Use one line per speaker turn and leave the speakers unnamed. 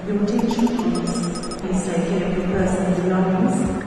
Your attention please. Please take care of your personal belongings